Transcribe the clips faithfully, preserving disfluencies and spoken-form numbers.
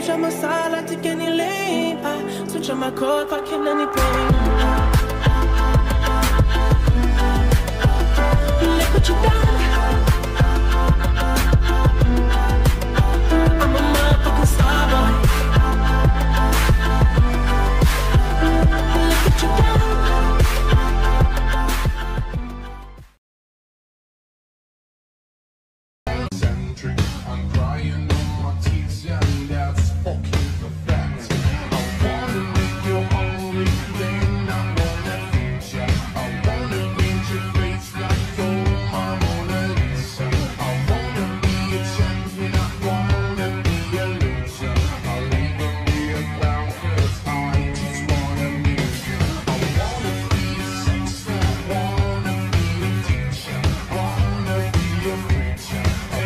on my side, I take any lane. I switch on my code, fucking any pain. Look what you done. I'm a motherfucking star boy. Look what you done. I'm crying on my teeth, and that's fucking the fact. I wanna make you hungry, then I wanna feed ya. I wanna paint your face like your Mona Lisa. I wanna be a champion, I wanna be a loser. I'll even be a clown, cause I just wanna amuse you. I wanna be a sister, wanna be a teacher, wanna be a preacher.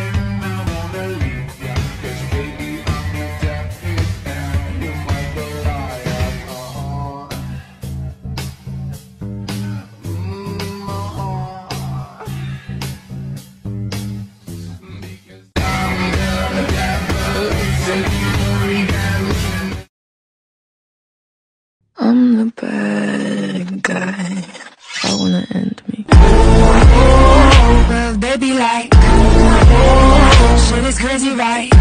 I'm the bad guy. I wanna end me. Well, they be like, shit is crazy, right?